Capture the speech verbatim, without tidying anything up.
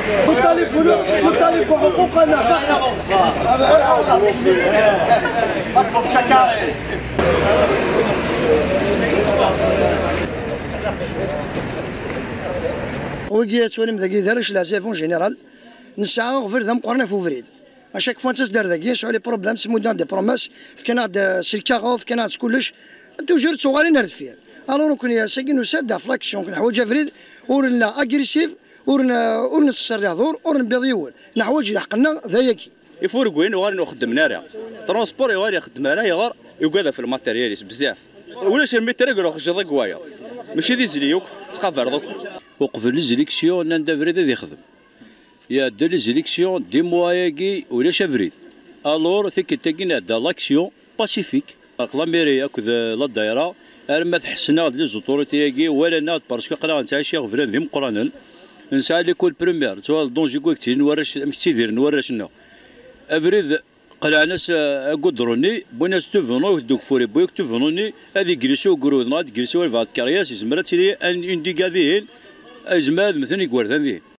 نطالب نطالب بحقوقنا فقط. وكي تولم ذاكي دارش لازافون جينيرال نسعى غفر ذم قرنا فوفريد اشاك فوا تسدر ذاكي شعلي بروبليم سمو دان دي بروميس في كندا شركه في كندا كلش توجور صغارين نرد فيه الو كون يا ساكن وساد فلاكسيون كنحوج فريد ورنا اغريسيف ورنا ورنا السر دور ورنا بيضيول نحوج حقنا ذاكي يفورق وين وغادي نخدم نارا ترونسبور يغادي يخدم نارا يغار يقعد في الماتيرياليس بزاف ولاش المتر يقولوا خرج ضق وايا ماشي دي زليوك تقفر دوك وقف لي زيليكسيون ناندا فريد هذا يخدم يا دا لي زيليكسيون دي مواياكي ولاش فريد الور ثيك تاكينا دا لاكسيون باسيفيك لا ميري اكد لا دايره ما تحسنا لي زوتوريتي ولا نات باسكو قرا نتعشى غفران ديم قرانن نسعى لي كل بريمير تو دونجي كوكتي نورش مشتي دير نورشنا افريد قلع ناس قدروني بوناس تفنو دوك فوري بوك تفنوني هذه جلسوا قرودنا جلسوا الفات كارياس زمرت لي ان ديكادين ازماد مثلا يقول ذي